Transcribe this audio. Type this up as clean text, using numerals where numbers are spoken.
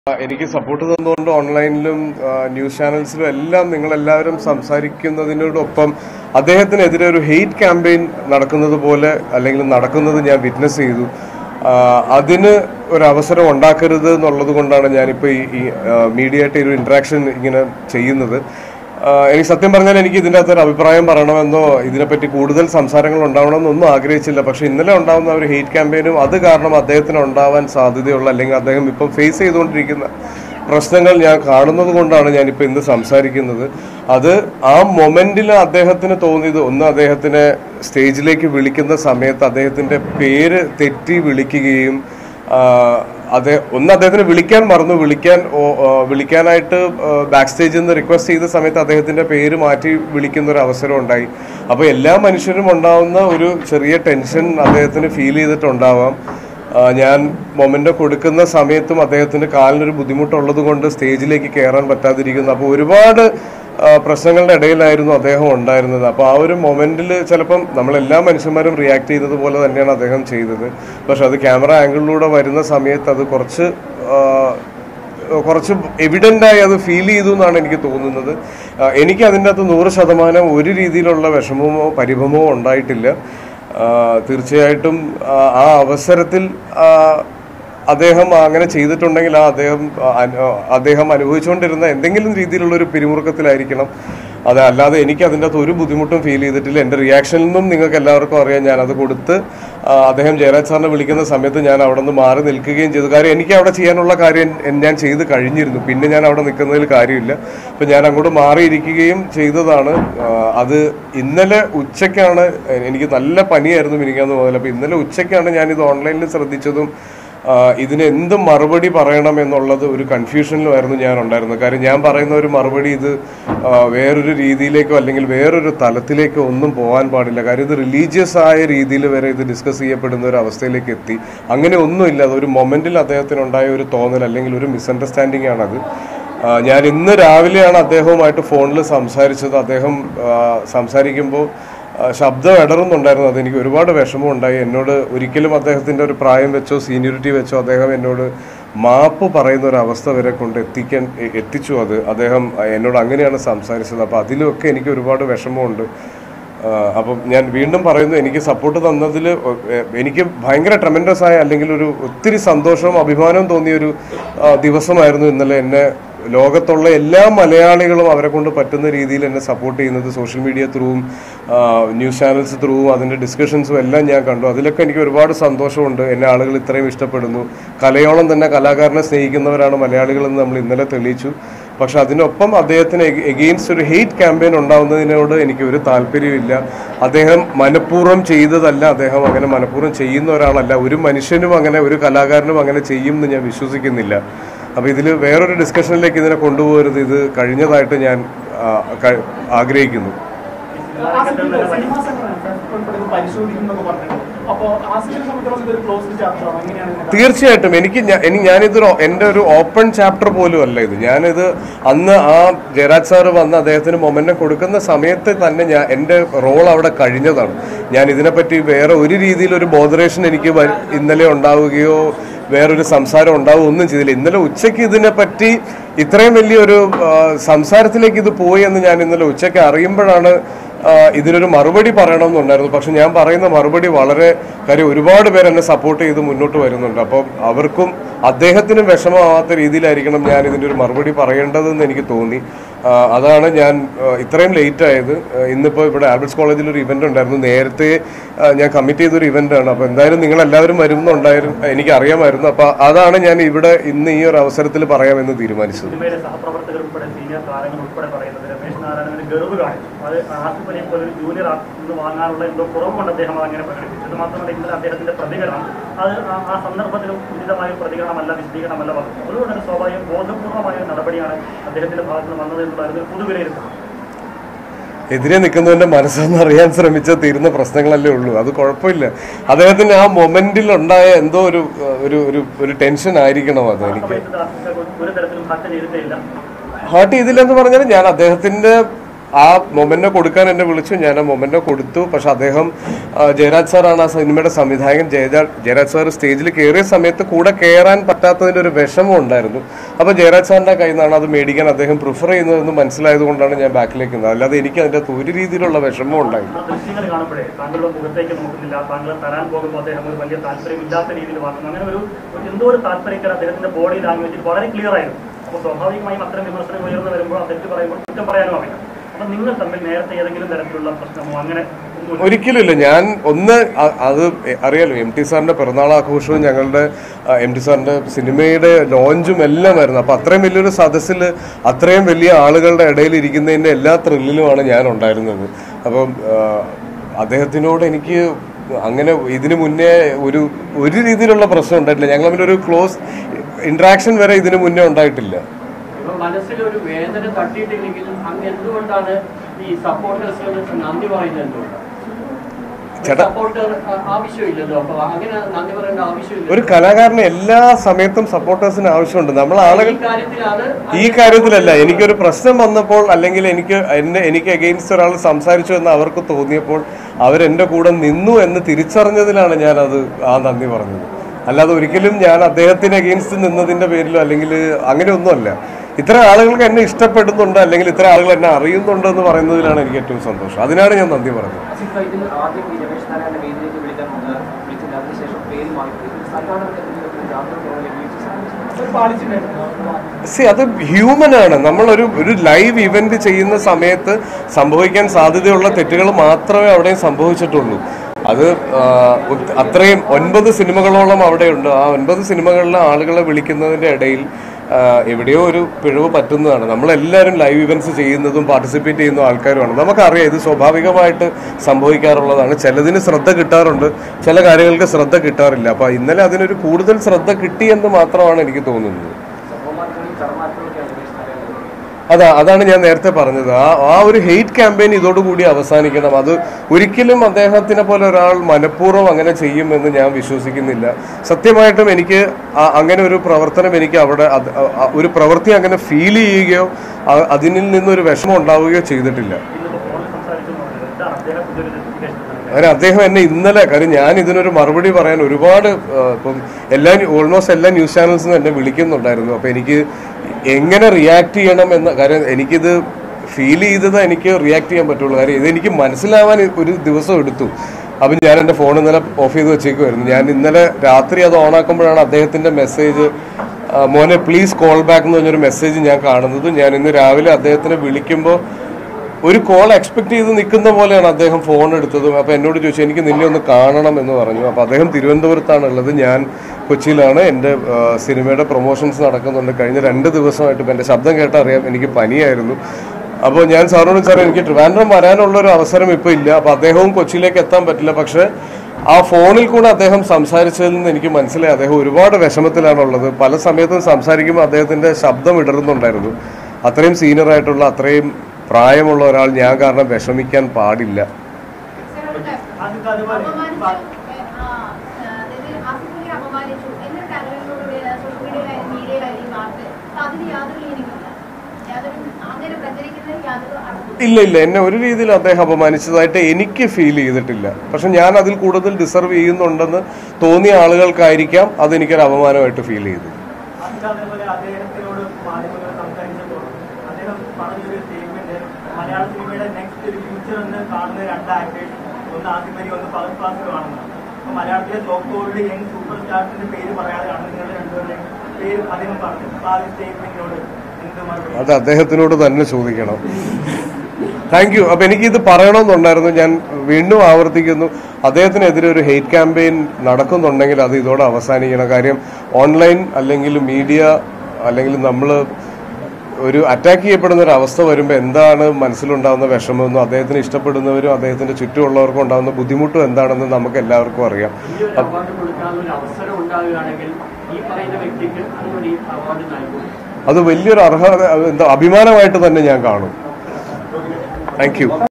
എനിക്ക് സപ്പോർട്ട് തന്നുകൊണ്ട് ഓൺലൈനിലും ന്യൂസ് ചാനൽസിലും എല്ലാം നിങ്ങളെല്ലാവരും സംസാരിക്കുന്നതിനോടൊപ്പം അദ്ദേഹത്തിനെതിരെ ഒരു ഹെയ്റ്റ് ക്യാമ്പയിൻ നടക്കുന്നത് പോലെ അല്ലെങ്കിൽ നടക്കുന്നത് ഞാൻ വിറ്റ്നസ് ചെയ്തു. അതിന് ഒരു അവസരം ഉണ്ടാക്കരുത് എന്നുള്ളത് കൊണ്ടാണ് ഞാനിപ്പോൾ ഈ മീഡിയ ആയിട്ട് ഒരു ഇന്ററാക്ഷൻ ഇങ്ങനെ ചെയ്യുന്നത്. എനിക്ക് സത്യം പറഞ്ഞാൽ എനിക്ക് ഇതിൻ്റെ അകത്തൊരു അഭിപ്രായം പറയണമെന്നോ ഇതിനെപ്പറ്റി കൂടുതൽ സംസാരങ്ങൾ ഉണ്ടാവണമെന്നൊന്നും ആഗ്രഹിച്ചില്ല. പക്ഷെ ഇന്നലെ ഉണ്ടാകുന്ന ഒരു ഹെയ്റ്റ് ക്യാമ്പയിനും അത് കാരണം അദ്ദേഹത്തിന് ഉണ്ടാവാൻ സാധ്യതയുള്ള അല്ലെങ്കിൽ അദ്ദേഹം ഇപ്പം ഫേസ് ചെയ്തുകൊണ്ടിരിക്കുന്ന പ്രശ്നങ്ങൾ ഞാൻ കാണുന്നത് കൊണ്ടാണ് ഞാനിപ്പോൾ ഇന്ന് സംസാരിക്കുന്നത്. അത് ആ മൊമെന്റിൽ അദ്ദേഹത്തിന് തോന്നിയത് ഒന്ന്, അദ്ദേഹത്തിനെ സ്റ്റേജിലേക്ക് വിളിക്കുന്ന സമയത്ത് അദ്ദേഹത്തിൻ്റെ പേര് തെറ്റി വിളിക്കുകയും അദ്ദേഹത്തിന് വിളിക്കാൻ മറന്നു, വിളിക്കാനായിട്ട് ബാക്ക് സ്റ്റേജിൽ നിന്ന് റിക്വസ്റ്റ് ചെയ്ത സമയത്ത് അദ്ദേഹത്തിന്റെ പേര് മാറ്റി വിളിക്കുന്ന ഒരു അവസരം ഉണ്ടായി. അപ്പോൾ എല്ലാ മനുഷ്യരും ഉണ്ടാവുന്ന ഒരു ചെറിയ ടെൻഷൻ അദ്ദേഹത്തിന് ഫീൽ ചെയ്തിട്ടുണ്ടാവാം. ഞാൻ മൊമെന്റ് കൊടുക്കുന്ന സമയത്തും അദ്ദേഹത്തിന്റെ കാലിനൊരു ബുദ്ധിമുട്ടുള്ളത് കൊണ്ട് സ്റ്റേജിലേക്ക് കയറാൻ പറ്റാതിരിക്കുന്നു. അപ്പോൾ ഒരുപാട് പ്രശ്നങ്ങളുടെ ഇടയിലായിരുന്നു അദ്ദേഹം ഉണ്ടായിരുന്നത്. അപ്പോൾ ആ ഒരു മൊമെന്റിൽ ചിലപ്പം നമ്മളെല്ലാ മനുഷ്യന്മാരും റിയാക്ട് ചെയ്യുന്നത് പോലെ തന്നെയാണ് അദ്ദേഹം ചെയ്തത്. പക്ഷെ അത് ക്യാമറ ആംഗിളിലൂടെ വരുന്ന സമയത്ത് അത് കുറച്ച് എവിഡൻ്റായി അത് ഫീൽ ചെയ്തു എന്നാണ് എനിക്ക് തോന്നുന്നത്. എനിക്ക് അതിൻ്റെ അകത്ത് 100% ഒരു രീതിയിലുള്ള വിഷമമോ പരിഭവമോ ഉണ്ടായിട്ടില്ല. തീർച്ചയായിട്ടും ആ അവസരത്തിൽ അദ്ദേഹം അങ്ങനെ ചെയ്തിട്ടുണ്ടെങ്കിൽ അദ്ദേഹം അനുഭവിച്ചുകൊണ്ടിരുന്ന എന്തെങ്കിലും രീതിയിലുള്ളൊരു പിരിമുറുക്കത്തിലായിരിക്കണം. അല്ലാതെ എനിക്ക് അതിൻ്റെ അകത്ത് ഒരു ബുദ്ധിമുട്ടും ഫീൽ ചെയ്തിട്ടില്ല. എൻ്റെ റിയാക്ഷനിൽ നിന്നും നിങ്ങൾക്ക് എല്ലാവർക്കും അറിയാം. ഞാനത് കൊടുത്ത് അദ്ദേഹം ജയരാജ് സാറിനെ വിളിക്കുന്ന സമയത്ത് ഞാൻ അവിടെ നിന്ന് മാറി നിൽക്കുകയും ചെയ്തു. കാര്യം എനിക്ക് അവിടെ ചെയ്യാനുള്ള കാര്യം ഞാൻ ചെയ്ത് കഴിഞ്ഞിരുന്നു. പിന്നെ ഞാൻ അവിടെ നിൽക്കുന്നതിൽ കാര്യമില്ല. അപ്പം ഞാൻ അങ്ങോട്ട് മാറിയിരിക്കുകയും ചെയ്തതാണ്. അത് ഇന്നലെ ഉച്ചയ്ക്കാണ്, എനിക്ക് നല്ല പനിയായിരുന്നു മിനിങ്ങാന്ന് മുതൽ. അപ്പോൾ ഇന്നലെ ഉച്ചയ്ക്കാണ് ഞാനിത് ഓൺലൈനിൽ ശ്രദ്ധിച്ചതും ഇതിന് എന്ത് മറുപടി പറയണം എന്നുള്ളത് ഒരു കൺഫ്യൂഷനിലുമായിരുന്നു ഞാൻ ഉണ്ടായിരുന്നത്. കാര്യം ഞാൻ പറയുന്ന ഒരു മറുപടി ഇത് വേറൊരു രീതിയിലേക്കോ അല്ലെങ്കിൽ വേറൊരു തലത്തിലേക്കോ ഒന്നും പോകാൻ പാടില്ല. കാര്യം ഇത് റിലീജിയസ് ആയ രീതിയിൽ വരെ ഇത് ഡിസ്കസ് ചെയ്യപ്പെടുന്ന ഒരു അവസ്ഥയിലേക്ക് എത്തി. അങ്ങനെ ഒന്നുമില്ല. അതൊരു മൊമെന്റിൽ അദ്ദേഹത്തിനുണ്ടായ ഒരു തോന്നൽ അല്ലെങ്കിൽ ഒരു മിസ്അണ്ടർസ്റ്റാൻഡിംഗ് ആണത്. ഞാൻ ഇന്ന് രാവിലെയാണ് അദ്ദേഹവുമായിട്ട് ഫോണിൽ സംസാരിച്ചത്. അദ്ദേഹം സംസാരിക്കുമ്പോൾ ശബ്ദം ഇടറുന്നുണ്ടായിരുന്നു. അതെനിക്ക് ഒരുപാട് വിഷമമുണ്ടായി. എന്നോട് ഒരിക്കലും അദ്ദേഹത്തിൻ്റെ ഒരു പ്രായം വെച്ചോ സീനിയോറിറ്റി വെച്ചോ അദ്ദേഹം എന്നോട് മാപ്പ് പറയുന്ന ഒരു അവസ്ഥ വരെ കൊണ്ട് എത്തിച്ചു. അദ്ദേഹം എന്നോട് അങ്ങനെയാണ് സംസാരിച്ചത്. അപ്പോൾ അതിലൊക്കെ എനിക്ക് ഒരുപാട് വിഷമമുണ്ട്. അപ്പം ഞാൻ വീണ്ടും പറയുന്നു, എനിക്ക് സപ്പോർട്ട് തന്നതിൽ എനിക്ക് ഭയങ്കര ട്രെമൻഡസ് ആയ അല്ലെങ്കിൽ ഒരു ഒത്തിരി സന്തോഷവും അഭിമാനവും തോന്നിയൊരു ദിവസമായിരുന്നു ഇന്നലെ. എന്നെ ലോകത്തുള്ള എല്ലാ മലയാളികളും അവരെ കൊണ്ട് പറ്റുന്ന രീതിയിൽ എന്നെ സപ്പോർട്ട് ചെയ്യുന്നത് സോഷ്യൽ മീഡിയ ത്രൂവും ന്യൂസ് ചാനൽസ് ത്രൂവും അതിൻ്റെ ഡിസ്കഷൻസും എല്ലാം ഞാൻ കണ്ടു. അതിലൊക്കെ എനിക്ക് ഒരുപാട് സന്തോഷമുണ്ട്. എന്നെ ആളുകൾ ഇത്രയും ഇഷ്ടപ്പെടുന്നു. കലയോളം തന്നെ കലാകാരനെ സ്നേഹിക്കുന്നവരാണ് മലയാളികളെന്ന് നമ്മൾ ഇന്നലെ തെളിയിച്ചു. പക്ഷെ അതിനൊപ്പം അദ്ദേഹത്തിന് എഗെയിൻസ്റ്റ് ഒരു ഹെയ്റ്റ് ക്യാമ്പയിൻ ഉണ്ടാവുന്നതിനോട് എനിക്ക് ഒരു താല്പര്യമില്ല. അദ്ദേഹം മനഃപൂർവ്വം ചെയ്തതല്ല. അദ്ദേഹം അങ്ങനെ മനഃപൂർവ്വം ചെയ്യുന്ന ഒരാളല്ല. ഒരു മനുഷ്യനും അങ്ങനെ ഒരു കലാകാരനും അങ്ങനെ ചെയ്യും എന്ന് ഞാൻ വിശ്വസിക്കുന്നില്ല. അപ്പോൾ ഇതിൽ വേറൊരു ഡിസ്കഷനിലേക്ക് ഇതിനെ കൊണ്ടുപോകരുത്. ഇത് കഴിഞ്ഞതായിട്ട് ഞാൻ ആഗ്രഹിക്കുന്നു. തീർച്ചയായിട്ടും ഞാനിതൊരു എൻ്റെ ഒരു ഓപ്പൺ ചാപ്റ്റർ പോലും അല്ല ഇത്. ഞാനിത് അന്ന് ആ ജയരാജ് സാറ് വന്ന് അദ്ദേഹത്തിന് മൊമെന്റം കൊടുക്കുന്ന സമയത്ത് തന്നെ എൻ്റെ റോൾ അവിടെ കഴിഞ്ഞതാണ്. ഞാൻ ഇതിനെപ്പറ്റി വേറെ ഒരു രീതിയിലൊരു ബോധറേഷൻ എനിക്ക് ഇന്നലെ ഉണ്ടാവുകയോ വേറൊരു സംസാരം ഉണ്ടാവുക ഒന്നും ചെയ്തില്ല. ഇന്നലെ ഉച്ചയ്ക്ക് ഇതിനെപ്പറ്റി ഇത്രയും വലിയൊരു സംസാരത്തിലേക്ക് ഇത് പോയി എന്ന് ഞാൻ ഇന്നലെ ഉച്ചയ്ക്ക് അറിയുമ്പോഴാണ് ഇതിനൊരു മറുപടി പറയണമെന്നുണ്ടായിരുന്നു. പക്ഷെ ഞാൻ പറയുന്ന മറുപടി വളരെ കാര്യം ഒരുപാട് പേര് എന്നെ സപ്പോർട്ട് ചെയ്ത് മുന്നോട്ട് വരുന്നുണ്ട്. അപ്പം അവർക്കും അദ്ദേഹത്തിനും വിഷമമാവാത്ത രീതിയിലായിരിക്കണം ഞാൻ ഇതിൻ്റെ ഒരു മറുപടി പറയേണ്ടതെന്ന് എനിക്ക് തോന്നി. അതാണ് ഞാൻ ഇത്രയും ലേറ്റ് ആയത്. ഇന്നിപ്പോൾ ഇവിടെ ആൽബർട്ട്സ് കോളേജിൽ ഒരു ഇവന്റ് ഉണ്ടായിരുന്നു. നേരത്തെ ഞാൻ കമ്മിറ്റ് ചെയ്തൊരു ഇവന്റാണ്. അപ്പോൾ എന്തായാലും നിങ്ങളെല്ലാവരും വരുന്നുണ്ടായിരുന്നു, എനിക്കറിയാമായിരുന്നു. അപ്പോൾ അതാണ് ഞാൻ ഇവിടെ ഇന്ന് ഈ ഒരു അവസരത്തിൽ പറയാമെന്ന് തീരുമാനിച്ചത്. ജൂനിയർ വാങ്ങാനുള്ള എന്തോ കുറവുകൊണ്ട് അദ്ദേഹം അങ്ങനെ പ്രകടിപ്പിച്ചു. ഇത് മാത്രമല്ല ഇന്നലെ അദ്ദേഹത്തിന്റെ പ്രതികരണം അത് ആ സന്ദർഭത്തിൽ ഉചിതമായ പ്രതികരണമല്ല, വിശദീകരണമല്ല വന്നത്. അതുകൊണ്ട് തന്നെ സ്വാഭാവികം ബോധപൂർവമായ നടപടിയാണ് അദ്ദേഹത്തിന്റെ ഭാഗത്ത് നിന്ന് വന്നത് എന്നുള്ളതിൽ പൊതുവിലയിരുത്തണം. എതിരെ നിൽക്കുന്നവന്റെ മനസ്സെന്നറിയാൻ ശ്രമിച്ചാൽ തീരുന്ന പ്രശ്നങ്ങളല്ലേ ഉള്ളൂ. അത് കുഴപ്പമില്ല. അദ്ദേഹത്തിന് ആ മൊമെന്റിൽ ഉണ്ടായ എന്തോ ഒരു ടെൻഷൻ ആയിരിക്കണം. അത് എനിക്ക് ഒരു തരത്തിലും ഹർട്ട് ചെയ്തിട്ടില്ല. ഹർട്ട് ചെയ്തില്ലെന്ന് പറഞ്ഞാൽ ഞാൻ അദ്ദേഹത്തിന്റെ ആ മൊമെന്റോ കൊടുക്കാൻ എന്നെ വിളിച്ചു, ഞാൻ ആ മൊമെന്റോ കൊടുത്തു. പക്ഷെ അദ്ദേഹം ജയരാജ് സാറാണ് ആ സിനിമയുടെ സംവിധായകൻ. ജയരാജ് സാർ സ്റ്റേജിൽ കയറിയ സമയത്ത് കൂടെ കയറാൻ പറ്റാത്തതിന്റെ ഒരു വിഷമം ഉണ്ടായിരുന്നു. അപ്പോൾ ജയരാജ് സാറിന്റെ കയ്യിൽ നിന്നാണ് അത് മേടിക്കാൻ അദ്ദേഹം പ്രിഫർ ചെയ്യുന്നതെന്ന് മനസ്സിലായത് കൊണ്ടാണ് ഞാൻ ബാക്കിലേക്ക് നിന്നത്. അല്ലാതെ എനിക്ക് അതിന്റെ ഒരു രീതിയിലുള്ള വിഷമം ഉണ്ടായിരുന്നു. ദൃശ്യങ്ങൾ കാണുമ്പോഴേ താങ്കളുടെ മുഖത്തേക്ക് നോക്കുന്നില്ല, താങ്കൾ തരാൻ പോകുമ്പോൾ അദ്ദേഹം ഒരു വലിയ താല്പര്യമില്ലാത്ത രീതിയിൽ വാങ്ങുന്നു. അങ്ങനെ ഒരു എന്തോ ഒരു താല്പര്യക്കാർ അദ്ദേഹത്തിന്റെ ബോഡി ലാംഗ്വേജിൽ വളരെ ക്ലിയർ ആയിരുന്നു. അപ്പോൾ സ്വാഭാവികമായും അത്തരം വിമർശനം ഉയർന്നു വരുമ്പോൾ ആ തെറ്റ് പറയുമ്പോൾ കുറ്റം പറയാനും അറിയാം. അപ്പൊ നിങ്ങൾ തമ്മിൽ നേരത്തെ ഏതെങ്കിലും തരത്തിലുള്ള പ്രശ്നമോ അങ്ങനെ ഒരിക്കലുമില്ല. ഞാൻ അത് അറിയാലോ, MT സാറിന്റെ പിറന്നാൾ ആഘോഷവും ഞങ്ങളുടെ MT സാറിന്റെ സിനിമയുടെ ലോഞ്ചും എല്ലാമായിരുന്നു. അപ്പൊ അത്രയും വലിയൊരു സദസ്സിൽ അത്രയും വലിയ ആളുകളുടെ ഇടയിൽ ഇരിക്കുന്നതിന്റെ എല്ലാ ത്രില്ലിലുമാണ് ഞാൻ ഉണ്ടായിരുന്നത്. അപ്പം അദ്ദേഹത്തിനോട് എനിക്ക് അങ്ങനെ ഇതിനു മുന്നേ ഒരു രീതിയിലുള്ള പ്രശ്നം ഉണ്ടായിട്ടില്ല. ഞങ്ങൾ തമ്മിലൊരു ക്ലോസ് ഇന്ററാക്ഷൻ വരെ ഇതിനു മുന്നേ ഉണ്ടായിട്ടില്ല. മനസ്സിലൊരു വേദന തട്ടിയിട്ടില്ലെങ്കിലും അങ്ങ് എന്തുകൊണ്ടാണ് ഈ സപ്പോർട്ടേഴ്സിനോട് നന്ദി പറയുന്നത്? എന്തുകൊണ്ടാണ്? ഒരു കലാകാരന് എല്ലാ സമയത്തും സപ്പോർട്ടേഴ്സിന് ആവശ്യമുണ്ട്. നമ്മൾ ആളുകൾ ഈ കാര്യത്തിലല്ല. എനിക്കൊരു പ്രശ്നം വന്നപ്പോൾ അല്ലെങ്കിൽ എനിക്ക് അഗെയിൻസ്റ്റ് ഒരാൾ സംസാരിച്ചു എന്ന് അവർക്ക് തോന്നിയപ്പോൾ അവരെന്റെ കൂടെ നിന്നു എന്ന് തിരിച്ചറിഞ്ഞതിലാണ് ഞാനത് ആ നന്ദി പറഞ്ഞത്. അല്ലാതെ ഒരിക്കലും ഞാൻ അദ്ദേഹത്തിന് അഗെയിൻസ്റ്റ് നിന്നതിന്റെ പേരിലോ അല്ലെങ്കിൽ അങ്ങനെയൊന്നുമല്ല. ഇത്ര ആളുകൾക്ക് എന്നെ ഇഷ്ടപ്പെടുന്നുണ്ട് അല്ലെങ്കിൽ ഇത്ര ആളുകൾ എന്നെ അറിയുന്നുണ്ട് എന്ന് പറയുന്നതിലാണ് എനിക്ക് ഏറ്റവും സന്തോഷം. അതിനാണ് ഞാൻ നന്ദി പറഞ്ഞത്. അത് ഹ്യൂമൻ ആണ്. നമ്മൾ ഒരു ലൈവ് ഇവന്റ് ചെയ്യുന്ന സമയത്ത് സംഭവിക്കാൻ സാധ്യതയുള്ള തെറ്റുകൾ മാത്രമേ അവിടെ സംഭവിച്ചിട്ടുള്ളൂ. അത് അത്രയും 9 സിനിമകളോളം അവിടെയുണ്ട്. ആ 9 സിനിമകളിലെ ആളുകളെ വിളിക്കുന്നതിന്റെ ഇടയിൽ എവിടെയോ ഒരു പിഴവ് പറ്റുന്നതാണ്. നമ്മളെല്ലാവരും ലൈവ് ഇവന്റ്സ് ചെയ്യുന്നതും പാർട്ടിസിപ്പേറ്റ് ചെയ്യുന്ന ആൾക്കാരുമാണ്. നമുക്കറിയാം ഇത് സ്വാഭാവികമായിട്ട് സംഭവിക്കാറുള്ളതാണ്. ചിലതിന് ശ്രദ്ധ കിട്ടാറുണ്ട്, ചില കാര്യങ്ങൾക്ക് ശ്രദ്ധ കിട്ടാറില്ല. അപ്പൊ ഇന്നലെ അതിനൊരു കൂടുതൽ ശ്രദ്ധ കിട്ടി എന്ന് മാത്രമാണ് എനിക്ക് തോന്നുന്നത്. അതാണ് ഞാൻ നേരത്തെ പറഞ്ഞത്. ആ ഒരു ഹെയ്റ്റ് ക്യാമ്പയിൻ ഇതോടുകൂടി അവസാനിക്കണം. അത് ഒരിക്കലും അദ്ദേഹത്തിനെ പോലെ ഒരാൾ മനഃപൂർവ്വം അങ്ങനെ ചെയ്യുമെന്ന് ഞാൻ വിശ്വസിക്കുന്നില്ല. സത്യമായിട്ടും എനിക്ക് അങ്ങനെ ഒരു പ്രവർത്തനം എനിക്ക് അവിടെ ഒരു പ്രവൃത്തി അങ്ങനെ ഫീൽ ചെയ്യുകയോ അതിൽ നിന്നൊരു വിഷമം ഉണ്ടാവുകയോ ചെയ്തിട്ടില്ല. അദ്ദേഹം എന്നെ ഇന്നലെ, കാര്യം ഞാൻ ഇതിനൊരു മറുപടി പറയാൻ ഒരുപാട് ഇപ്പം ഓൾമോസ്റ്റ് എല്ലാ ന്യൂസ് ചാനൽസിനും എന്നെ വിളിക്കുന്നുണ്ടായിരുന്നു. അപ്പൊ എനിക്ക് എങ്ങനെ റിയാക്ട് ചെയ്യണം എന്ന കാര്യം എനിക്കിത് ഫീൽ ചെയ്തത് എനിക്ക് റിയാക്ട് ചെയ്യാൻ പറ്റുള്ളൂ. കാര്യം ഇതെനിക്ക് മനസ്സിലാവാൻ ഒരു ദിവസം എടുത്തു. അപ്പം ഞാൻ എൻ്റെ ഫോൺ ഇന്നലെ ഓഫ് ചെയ്ത് വെച്ചേക്കുമായിരുന്നു. ഞാൻ ഇന്നലെ രാത്രി അത് ഓണാക്കുമ്പോഴാണ് അദ്ദേഹത്തിൻ്റെ മെസ്സേജ്, മോനെ പ്ലീസ് കോൾ ബാക്ക് എന്ന് പറഞ്ഞൊരു മെസ്സേജ് ഞാൻ കാണുന്നത്. ഞാൻ ഇന്ന് രാവിലെ അദ്ദേഹത്തിനെ വിളിക്കുമ്പോൾ ഒരു കോൾ എക്സ്പെക്ട് ചെയ്ത് നിൽക്കുന്ന പോലെയാണ് അദ്ദേഹം ഫോൺ എടുത്തതും. അപ്പോൾ എന്നോട് ചോദിച്ചു എനിക്ക് നിന്നെ ഒന്ന് കാണണം എന്ന് പറഞ്ഞു. അപ്പോൾ അദ്ദേഹം തിരുവനന്തപുരത്താണ് ഉള്ളത്, ഞാൻ കൊച്ചിയിലാണ്. എൻ്റെ സിനിമയുടെ പ്രൊമോഷൻസ് നടക്കുന്നുണ്ട്. കഴിഞ്ഞ 2 ദിവസമായിട്ട് ഇപ്പം എൻ്റെ ശബ്ദം കേട്ടാൽ അറിയാം എനിക്ക് പനിയായിരുന്നു. അപ്പോൾ ഞാൻ സാറിനോട് സാറേ എനിക്ക് ട്രിവാൻഡ്രം വരാനുള്ളൊരു അവസരം ഇപ്പോൾ ഇല്ല, അപ്പോൾ അദ്ദേഹവും കൊച്ചിയിലേക്ക് എത്താൻ പറ്റില്ല. പക്ഷേ ആ ഫോണിൽ കൂടെ അദ്ദേഹം സംസാരിച്ചതിൽ നിന്ന് എനിക്ക് മനസ്സിലായി അദ്ദേഹം ഒരുപാട് വിഷമത്തിലാണുള്ളത്. പല സമയത്തും സംസാരിക്കുമ്പോൾ അദ്ദേഹത്തിൻ്റെ ശബ്ദം ഇടറുന്നുണ്ടായിരുന്നു. അത്രയും സീനിയറായിട്ടുള്ള അത്രയും പ്രായമുള്ള ഒരാൾ ഞാൻ കാരണം വിഷമിക്കാൻ പാടില്ല. ഇല്ല, എന്നെ ഒരു രീതിയിൽ അദ്ദേഹം അപമാനിച്ചതായിട്ട് എനിക്ക് ഫീൽ ചെയ്തിട്ടില്ല. പക്ഷെ ഞാൻ അതിൽ കൂടുതൽ ഡിസർവ് ചെയ്യുന്നുണ്ടെന്ന് തോന്നിയ ആളുകൾക്കായിരിക്കാം അതെനിക്കൊരു അപമാനമായിട്ട് ഫീൽ ചെയ്തത്. മലയാള സിനിമയുടെ നെക്സ്റ്റ് ഒരു ഫ്യൂച്ചർ എന്ന് കാണുന്ന 2 ആക്ടേഴ്സ്, ഒന്ന് ആസിഫലി, ഒന്ന് ഫഹദ് ഫാസിൽ കാണുന്നത്. അപ്പൊ മലയാളത്തിലെ ടോപ്പ് ഗോൾഡ് യങ് സൂപ്പർ സ്റ്റാർസിന്റെ പേര് പറയാതെയാണ് നിങ്ങളുടെ 2പേരുടെയും പേര് അദ്ദേഹം പറഞ്ഞത്. അപ്പൊ ആ ഒരു സ്റ്റേറ്റ്മെന്റിനോട് എന്ത് മറുപടി? അത് അദ്ദേഹത്തിനോട് തന്നെ ചോദിക്കണം. Thank you. അപ്പൊ എനിക്കിത് പറയണമെന്നുണ്ടായിരുന്നു. ഞാൻ വീണ്ടും ആവർത്തിക്കുന്നു, അദ്ദേഹത്തിനെതിരെ ഒരു ഹെയ്റ്റ് ക്യാമ്പയിൻ നടക്കുന്നുണ്ടെങ്കിൽ അത് ഇതോടെ അവസാനിക്കണം. കാര്യം ഓൺലൈൻ അല്ലെങ്കിൽ മീഡിയ അല്ലെങ്കിൽ നമ്മൾ ഒരു അറ്റാക്ക് ചെയ്യപ്പെടുന്ന ഒരു അവസ്ഥ വരുമ്പോൾ എന്താണ് മനസ്സിലുണ്ടാകുന്ന വിഷമമെന്നും അദ്ദേഹത്തിന് ഇഷ്ടപ്പെടുന്നവരും അദ്ദേഹത്തിന്റെ ചുറ്റുമുള്ളവർക്കും ഉണ്ടാകുന്ന ബുദ്ധിമുട്ടും എന്താണെന്ന് നമുക്ക് എല്ലാവർക്കും അറിയാം. അത് വലിയൊരു അർഹത, അഭിമാനമായിട്ട് തന്നെ ഞാൻ കാണും. Thank U.